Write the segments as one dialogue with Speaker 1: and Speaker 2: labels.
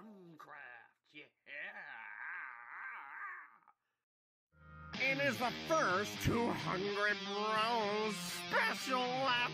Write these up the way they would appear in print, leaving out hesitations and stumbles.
Speaker 1: Funcraft. Yeah.
Speaker 2: It is the first 200 Bros special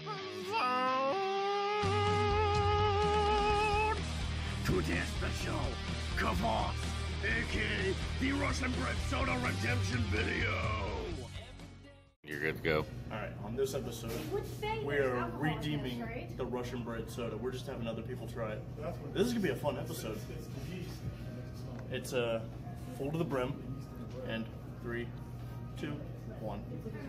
Speaker 2: episode! Today's special, Kavos, aka the Russian Bread Soda Redemption video!
Speaker 3: You're good to go.
Speaker 4: Alright, on this episode, we are redeeming the Russian bread soda. We're just having other people try it. This is going to be a fun episode. It's full to the brim, and 3, 2, 1.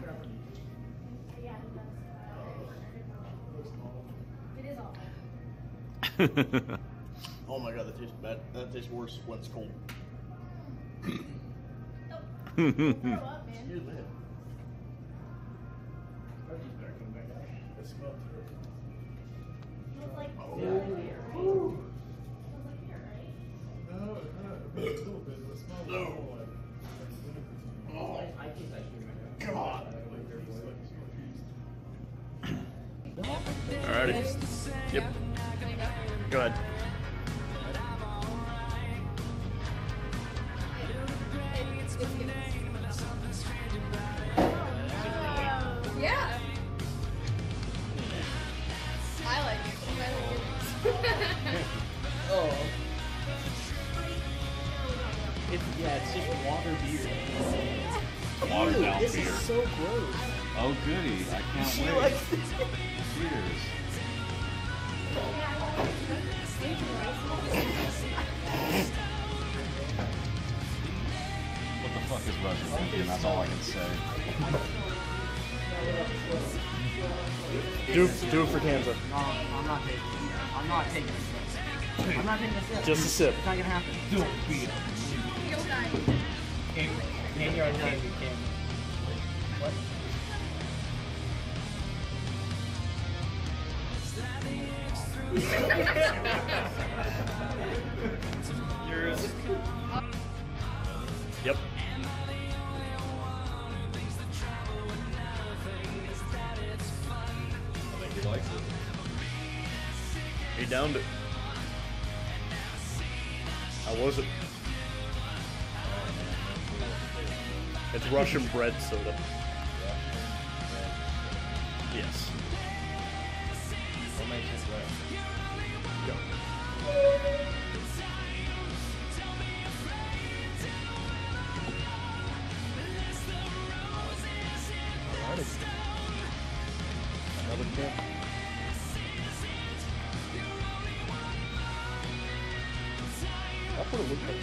Speaker 4: Oh my god, that tastes bad. That tastes worse when it's cold. Excuse me.
Speaker 5: Smells like
Speaker 4: Oh.
Speaker 5: beer, right? Smells like beer, right?
Speaker 6: No, a little bit, but it smells
Speaker 4: No.
Speaker 6: like
Speaker 4: Oh,
Speaker 6: I taste ice cream.
Speaker 4: God.
Speaker 3: Alrighty. Yep. Go ahead.
Speaker 5: Yeah. I like it.
Speaker 7: Oh. It's just water beer.
Speaker 3: Watered down
Speaker 7: This
Speaker 3: beer.
Speaker 7: is so gross.
Speaker 3: Oh goody, I can't
Speaker 7: She
Speaker 3: wait.
Speaker 7: likes this.
Speaker 3: Cheers. What the fuck is Russian thinking? That's all I can say.
Speaker 4: Do it for Kansas.
Speaker 7: No, I'm not taking it. I'm not taking a sip. I'm not taking a sip.
Speaker 4: Just a sip.
Speaker 7: It's not gonna happen.
Speaker 6: Don't be it.
Speaker 5: You'll die.
Speaker 7: Can't you already know you can. What?
Speaker 4: Yours. Yep.
Speaker 3: I think he likes it.
Speaker 4: He downed it. I wasn't. It's Russian bread soda. Yes.
Speaker 3: What makes it red?
Speaker 4: Go. Alrighty. Another tip. That's what it looks like.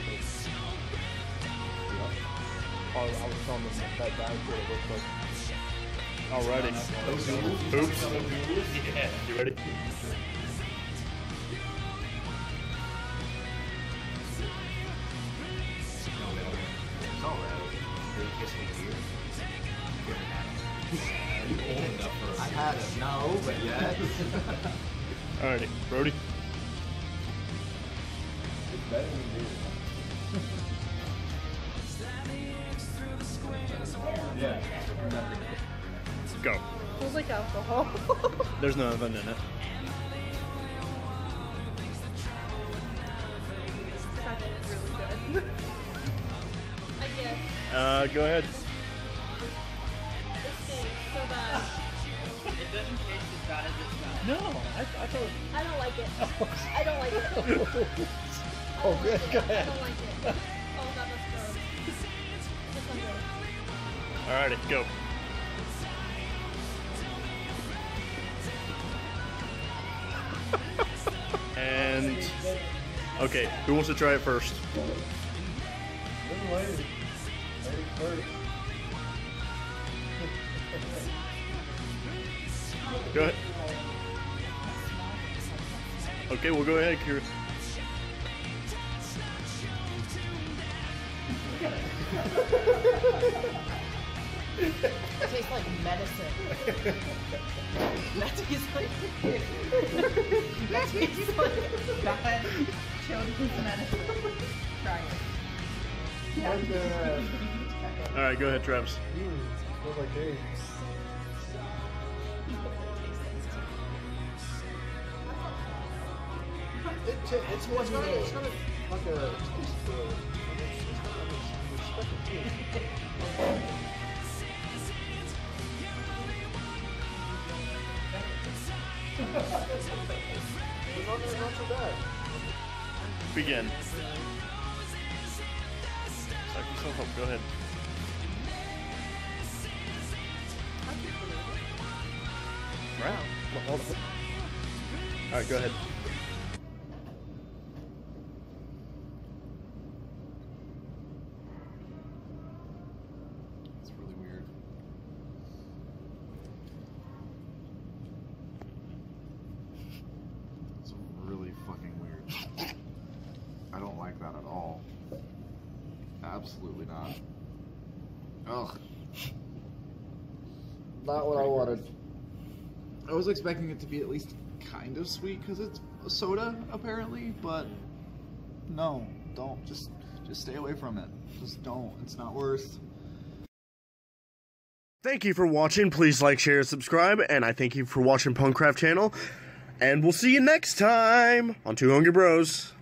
Speaker 4: I was telling them that that's what it looks like. Alrighty. Oops. Yeah. You ready?
Speaker 3: It's alright. You're kissing beer. Are you old enough for
Speaker 7: I've had it. No, but yes.
Speaker 4: Alrighty. Brody.
Speaker 6: It's better than beer. Yeah.
Speaker 4: Go.
Speaker 5: Smells like alcohol.
Speaker 4: There's nothing in it.
Speaker 5: That's really good. I guess.
Speaker 4: Go ahead.
Speaker 5: This stinks so bad.
Speaker 7: It doesn't taste as bad as it smells.
Speaker 4: No, I thought.
Speaker 5: I don't like it. I don't like it.
Speaker 4: Oh, good. Go
Speaker 5: I
Speaker 4: ahead.
Speaker 5: don't like it. Oh god, that's gross. This one goes.
Speaker 4: Alrighty, go. And okay, who wants to try it first?
Speaker 6: Ladies first.
Speaker 4: Go ahead. Okay, we'll go ahead, Kira.
Speaker 7: It tastes like medicine. That tastes like bad children's medicine. Try it.
Speaker 4: Alright, go ahead, Travis.
Speaker 6: Smells like eggs.
Speaker 7: It's one of those.
Speaker 6: like a taste for it. Not too bad.
Speaker 4: Begin. Psych yourself up. Go ahead. Right. Well, hold on. All right, go ahead.
Speaker 1: It's really weird. It's really fucking weird. I don't like that at all. Absolutely not. Ugh. Not what I wanted. I was expecting it to be at least kind of sweet because it's a soda apparently, but no, don't. Just stay away from it. Just don't. It's not worth.
Speaker 4: Thank you for watching. Please like, share, subscribe, and I thank you for watching Punkcraft channel. And we'll see you next time on Two Hungry Bros.